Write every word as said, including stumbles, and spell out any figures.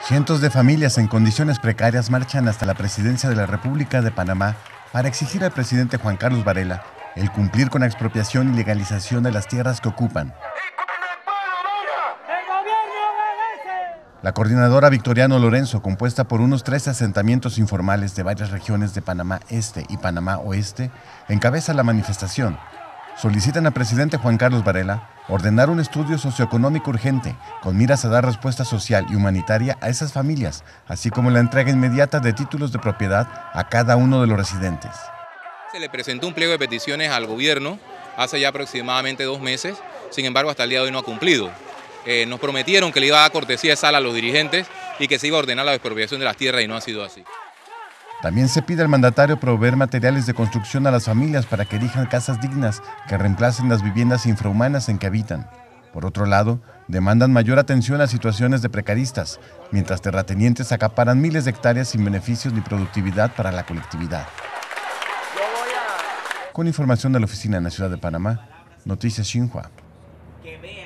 Cientos de familias en condiciones precarias marchan hasta la presidencia de la República de Panamá para exigir al presidente Juan Carlos Varela el cumplir con la expropiación y legalización de las tierras que ocupan. La coordinadora Victoriano Lorenzo, compuesta por unos trece asentamientos informales de varias regiones de Panamá Este y Panamá Oeste, encabeza la manifestación. Solicitan al presidente Juan Carlos Varela ordenar un estudio socioeconómico urgente con miras a dar respuesta social y humanitaria a esas familias, así como la entrega inmediata de títulos de propiedad a cada uno de los residentes. Se le presentó un pliego de peticiones al gobierno hace ya aproximadamente dos meses, sin embargo hasta el día de hoy no ha cumplido. Eh, nos prometieron que le iba a dar cortesía de sala a los dirigentes y que se iba a ordenar la expropiación de las tierras y no ha sido así. También se pide al mandatario proveer materiales de construcción a las familias para que erijan casas dignas que reemplacen las viviendas infrahumanas en que habitan. Por otro lado, demandan mayor atención a situaciones de precaristas, mientras terratenientes acaparan miles de hectáreas sin beneficios ni productividad para la colectividad. Con información de la Oficina en la Ciudad de Panamá, Noticias Xinhua.